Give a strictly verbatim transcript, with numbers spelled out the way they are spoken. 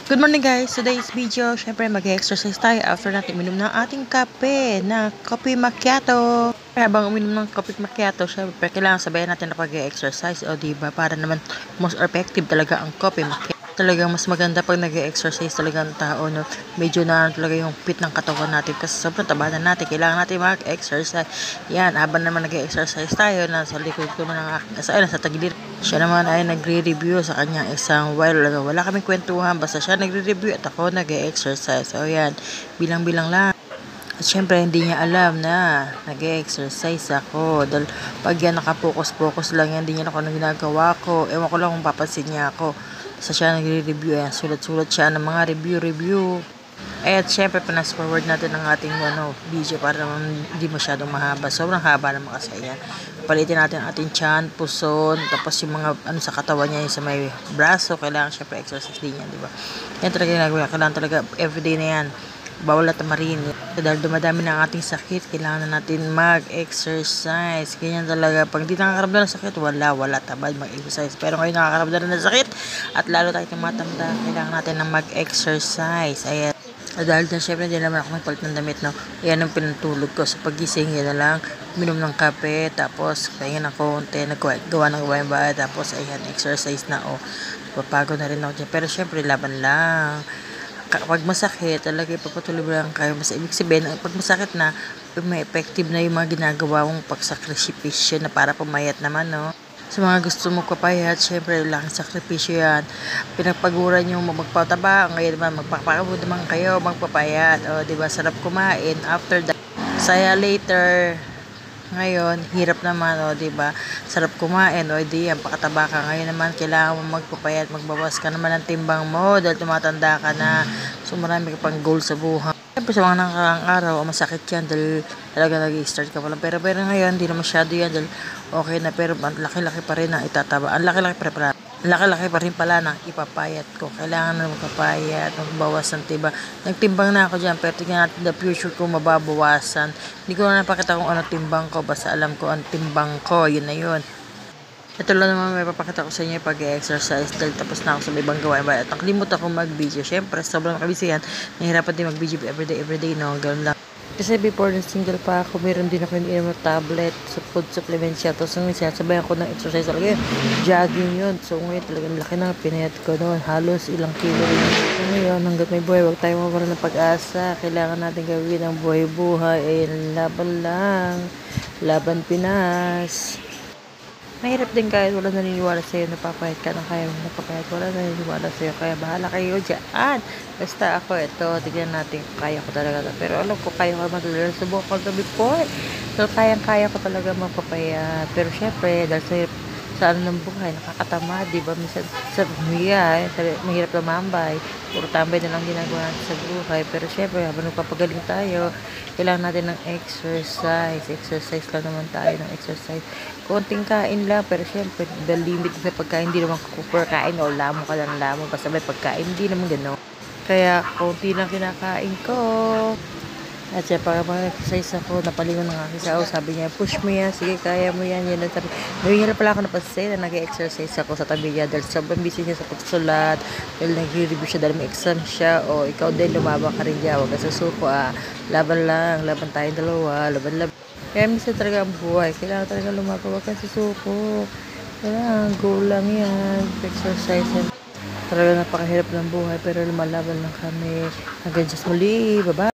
Good morning guys! Today's video, syempre mag-exercise tayo after natin uminom ng ating kape na coffee macchiato. Habang uminom ng coffee macchiato, syempre kailangan sabayan natin na pag-exercise. O diba, para naman most effective talaga ang coffee macchiato. Talagang mas maganda pag nag-exercise talaga ang tao, no? Medyo na talaga yung fit ng katawan natin kasi sobrang taba na natin. Kailangan natin mag-exercise. Yan, habang naman nag-exercise tayo, nasa likod ko ng aking asa, nasa tagilid. Siya naman ay nagre-review sa kanyang isang while ago. Wala kaming kwentuhan, basta siya nagre-review at ako nag-exercise. So yan, bilang-bilang lang. At syempre, hindi niya alam na nag-exercise ako. Dahil pag yan nakapokus-pokus lang yan, hindi niya ako na ginagawa ko. Ewan ko lang kung papansin niya ako. Basta siya nagre-review yan. Sulat-sulat siya ng mga review-review. At syempre, panas forward natin ang ating ano, video para naman hindi masyadong mahaba. Sobrang haba naman kasi yan. Palitin natin ang ating tiyan, puson, tapos yung mga ano sa katawan niya, yung sa may braso, kailangan syempre exercise din yan, di ba? Yan talaga yung ginagawa. Kailangan talaga everyday na yan. Bawal na tamarin. Dahil dumadami na ang ating sakit, kailangan na natin mag-exercise. Ganyan talaga. Pag di nakakaramdam ng sakit, wala, wala tabad mag-exercise. Pero ngayon nakakaramdam na ng sakit at lalo tayo tumatanda, kailangan natin na mag-exercise. Ayan. Dahil dyan, syempre, hindi naman ako nagpalit ng damit, no? Yan ang pinatulog ko. Sa pagising, yan na lang, minom ng kape, tapos, kaya ng konti, naggawa ng gawain bahay, tapos, ayan, exercise na, oh. Papagod na rin ako dyan. Pero, syempre, laban lang. Pag masakit, talaga ipapatuloy mo lang kayo. Mas ibig sabihin, pag masakit na, may effective na yung mga ginagawa mong pagsakripisyo na para pumayat naman, no? Sa mga gusto mo kapayat, syempre laking sakripisyo yan. Pinagpaguran yung magpataba, ngayon naman magpapakabod naman kayo, magpapayat. O, diba, sarap kumain. After that, saya later. Ngayon, hirap naman, o, diba, sarap kumain. O, di yan, pakataba ka. Ngayon naman, kailangan mo magpapayat, magbawas ka naman ng timbang mo dahil tumatanda ka na. So, marami ka pang goal sa buhay. Siyempre, sa mga nakakang araw, o masakit yan dahil talaga nag-i-start ka pa lang. Pero, pero ngayon, hindi na masyado yan dahil okay na. Pero, ang laki-laki pa rin ang itataba. Ang laki-laki pa rin pala. Ang laki-laki pa rin pala ng ipapayat ko. Kailangan na magpapayat, magbawas ng tiba. Nagtimbang na ako dyan, pero tingnan natin the future ko mababawasan. Hindi ko na napakita kung ano timbang ko. Basta alam ko ang timbang ko. Yun na yun. Ito lang naman may papakita ko sa inyo pag-exercise dahil tapos na ako sa may ibang gawain. At nakalimutan akong mag-video. Siyempre, sobrang makabisi yan. Nahihirapan din mag-video everyday, everyday, no? Ganun lang. Kasi before na single pa ako, meron din ako yung tablet, so food supplement siya. Tapos nung sabayan ko ng exercise talaga, jogging yun. So ngayon talagang laki na pinayat ko noon. Halos ilang kilo rin. So ngayon, hanggat may buhay, huwag tayo mawala ng pag-asa. Kailangan natin gawin ang buhay-buhay. Eh, laban lang. Laban Pinas. Mahirap din kahit wala naniniwala sa'yo na papayat ka ng kaya mo napapayat. Wala naniniwala sa'yo. Kaya bahala kayo dyan. Basta ako ito. Tignan natin kung kaya ko talaga. Pero alam ko kaya ko naman talaga. Subukan ko before. So kayang-kaya ko talaga mapapayat. Pero syempre, dahil sa, sa ano ng buhay, nakakatama. Diba? Minsan sa buhay, mahirap tumambay. Puro tambay na lang ginagawa natin sa buhay. Pero syempre, habang nagpapagaling tayo, kailangan natin ng exercise. Exercise lang naman tayo ng exercise. Konting kain lang, pero syempre, the limit sa pagkain, hindi naman kupur kain o lamo ka ng lamo. Basta may pagkain, hindi naman gano'n. Kaya, konti lang kinakain ko. At siya, para mag-exercise ako, napalingon ng aking sao. Sabi niya, push mo yan, sige, kaya mo yan. Yan ang sabi. Ngayon na pala ako napansin na nag-exercise ako sa tabi niya dahil sobrang busy niya sa pagsulat. Dahil nag-review siya dahil may exam siya. O, ikaw din, lumabang ka rin dyan. Huwag ka susuko, ah. Laban lang, laban tayong dalawa, laban-laban. Kaya minsan talaga ang buhay. Kailangan talaga lumabaw. Huwag kang susuko. Kailangan, go lang yan. Exercise yan. Talaga napakahirap ng buhay pero lumalaban lang kami. Hanggang sa muli. Bye-bye.